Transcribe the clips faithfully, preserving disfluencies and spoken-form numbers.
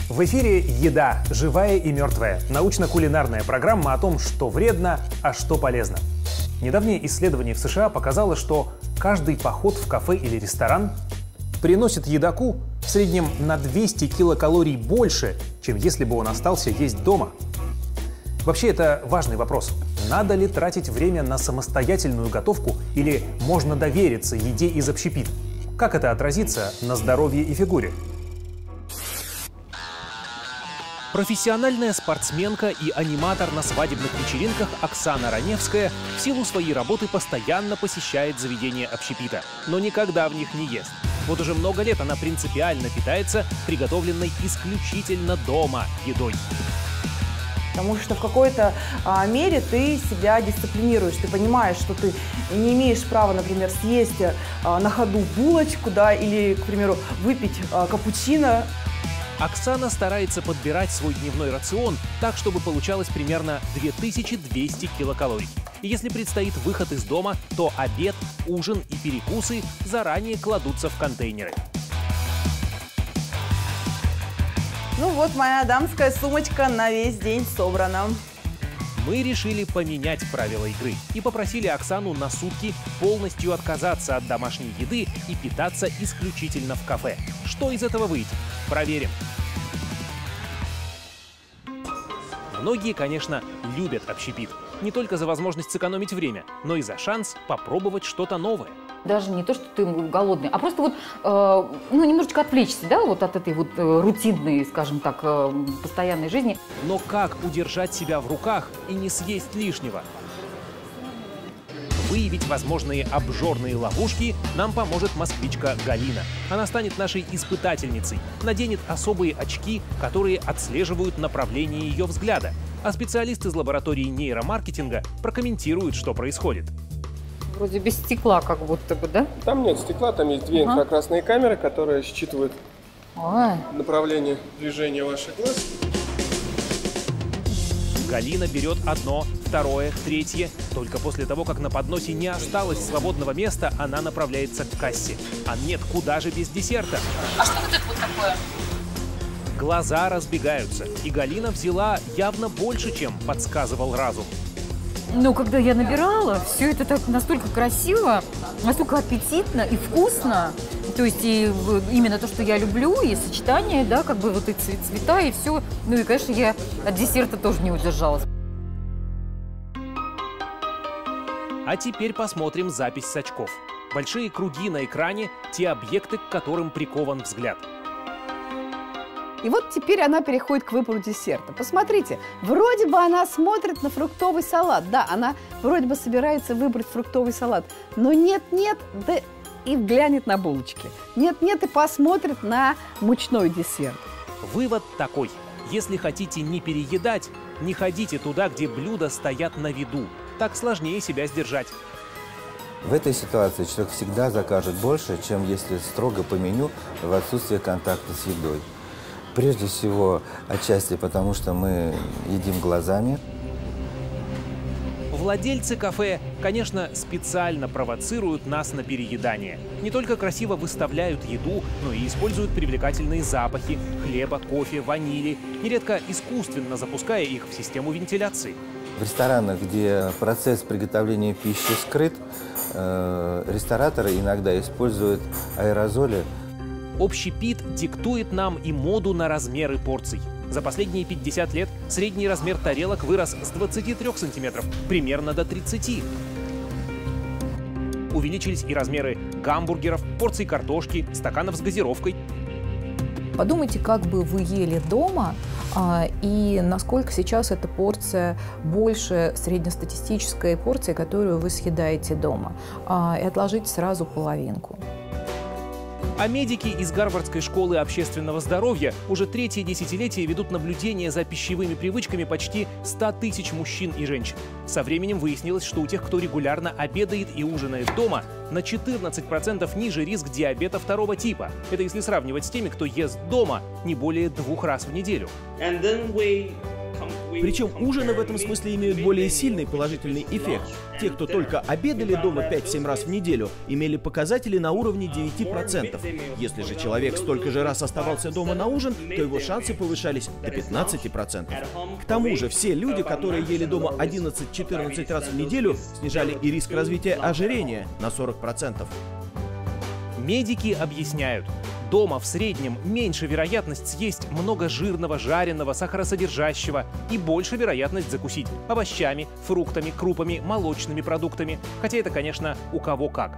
В эфире «Еда. Живая и мертвая». Научно-кулинарная программа о том, что вредно, а что полезно. Недавнее исследование в США показало, что каждый поход в кафе или ресторан приносит едоку в среднем на двести килокалорий больше, чем если бы он остался есть дома. Вообще, это важный вопрос. Надо ли тратить время на самостоятельную готовку или можно довериться еде из общепита? Как это отразится на здоровье и фигуре? Профессиональная спортсменка и аниматор на свадебных вечеринках Оксана Раневская в силу своей работы постоянно посещает заведения общепита, но никогда в них не ест. Вот уже много лет она принципиально питается приготовленной исключительно дома едой. Потому что в какой-то а, мере ты себя дисциплинируешь, ты понимаешь, что ты не имеешь права, например, съесть а, на ходу булочку, да, или, к примеру, выпить а, капучино. Оксана старается подбирать свой дневной рацион так, чтобы получалось примерно две тысячи двести килокалорий. И если предстоит выход из дома, то обед, ужин и перекусы заранее кладутся в контейнеры. Ну вот, моя дамская сумочка на весь день собрана. Мы решили поменять правила игры и попросили Оксану на сутки полностью отказаться от домашней еды и питаться исключительно в кафе. Что из этого выйдет? Проверим. Многие, конечно, любят общепит. Не только за возможность сэкономить время, но и за шанс попробовать что-то новое. Даже не то, что ты голодный, а просто вот, э, ну, немножечко отвлечься, да, вот от этой вот э, рутинной, скажем так, э, постоянной жизни. Но как удержать себя в руках и не съесть лишнего? Выявить возможные обжорные ловушки нам поможет москвичка Галина. Она станет нашей испытательницей, наденет особые очки, которые отслеживают направление ее взгляда. А специалист из лаборатории нейромаркетинга прокомментирует, что происходит. Вроде без стекла как будто бы, да? Там нет стекла, там есть две ага. инфракрасные камеры, которые считывают Ой. направление движения ваших глаз. Галина берет одно, второе, третье. Только после того, как на подносе не осталось свободного места, она направляется к кассе. А нет, куда же без десерта? А что вот это вот такое? Глаза разбегаются, и Галина взяла явно больше, чем подсказывал разум. Ну, когда я набирала, все это так настолько красиво, настолько аппетитно и вкусно. То есть и именно то, что я люблю, и сочетание, да, как бы вот эти цвета, и все. Ну и, конечно, я от десерта тоже не удержалась. А теперь посмотрим запись с очков. Большие круги на экране – те объекты, к которым прикован взгляд. И вот теперь она переходит к выбору десерта. Посмотрите, вроде бы она смотрит на фруктовый салат. Да, она вроде бы собирается выбрать фруктовый салат. Но нет-нет, да и глянет на булочки. Нет-нет, и посмотрит на мучной десерт. Вывод такой. Если хотите не переедать, не ходите туда, где блюда стоят на виду. Так сложнее себя сдержать. В этой ситуации человек всегда закажет больше, чем если строго по меню в отсутствие контакта с едой. Прежде всего, отчасти потому, что мы едим глазами. Владельцы кафе, конечно, специально провоцируют нас на переедание. Не только красиво выставляют еду, но и используют привлекательные запахи хлеба, кофе, ванили, нередко искусственно запуская их в систему вентиляции. В ресторанах, где процесс приготовления пищи скрыт, э, рестораторы иногда используют аэрозоли. Общепит диктует нам и моду на размеры порций. За последние пятьдесят лет средний размер тарелок вырос с двадцати трёх сантиметров примерно до тридцати. Увеличились и размеры гамбургеров, порций картошки, стаканов с газировкой. Подумайте, как бы вы ели дома, и насколько сейчас эта порция больше среднестатистической порции, которую вы съедаете дома. И отложите сразу половинку. А медики из Гарвардской школы общественного здоровья уже третье десятилетие ведут наблюдение за пищевыми привычками почти ста тысяч мужчин и женщин. Со временем выяснилось, что у тех, кто регулярно обедает и ужинает дома, на четырнадцать процентов ниже риск диабета второго типа. Это если сравнивать с теми, кто ест дома не более двух раз в неделю. And then we come Причем ужины в этом смысле имеют более сильный положительный эффект. Те, кто только обедали дома пять-семь раз в неделю, имели показатели на уровне девяти процентов. Если же человек столько же раз оставался дома на ужин, то его шансы повышались до пятнадцати процентов. К тому же все люди, которые ели дома одиннадцать-четырнадцать раз в неделю, снижали и риск развития ожирения на сорок процентов. Медики объясняют, дома в среднем меньше вероятность съесть много жирного, жареного, сахаросодержащего и больше вероятность закусить овощами, фруктами, крупами, молочными продуктами. Хотя это, конечно, у кого как.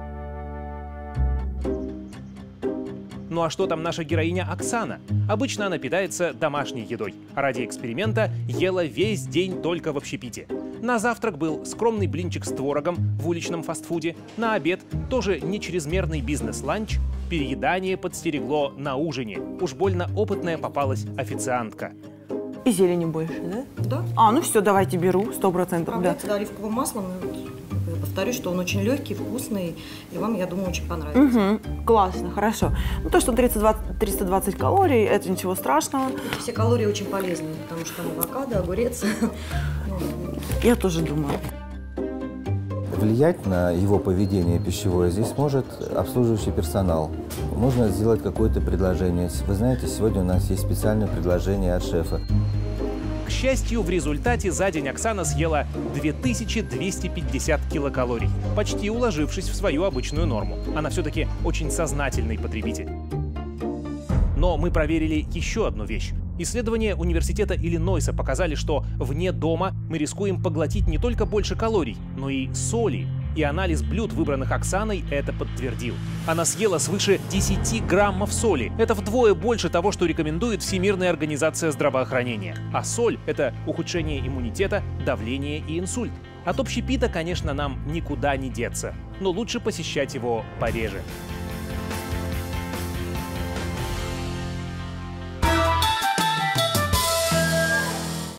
Ну а что там наша героиня Оксана? Обычно она питается домашней едой, а ради эксперимента ела весь день только в общепите. На завтрак был скромный блинчик с творогом в уличном фастфуде, на обед тоже не чрезмерный бизнес-ланч, переедание подстерегло на ужине. Уж больно опытная попалась официантка. И зелени больше, да? Да. А, ну все, давайте беру, сто процентов. Да. С оливковым маслом. Я повторюсь, что он очень легкий, вкусный, и вам, я думаю, очень понравится. Угу. Классно, хорошо. Ну то, что триста двадцать калорий, это ничего страшного. Эти все калории очень полезные, потому что там авокадо, огурец. Я тоже думаю. Влиять на его поведение пищевое здесь может обслуживающий персонал. Можно сделать какое-то предложение. Вы знаете, сегодня у нас есть специальное предложение от шефа. К счастью, в результате за день Оксана съела две тысячи двести пятьдесят килокалорий, почти уложившись в свою обычную норму. Она все-таки очень сознательный потребитель. Но мы проверили еще одну вещь. Исследования университета Иллинойса показали, что вне дома мы рискуем поглотить не только больше калорий, но и соли. И анализ блюд, выбранных Оксаной, это подтвердил. Она съела свыше десяти граммов соли. Это вдвое больше того, что рекомендует Всемирная организация здравоохранения. А соль – это ухудшение иммунитета, давление и инсульт. От общепита, конечно, нам никуда не деться, но лучше посещать его пореже.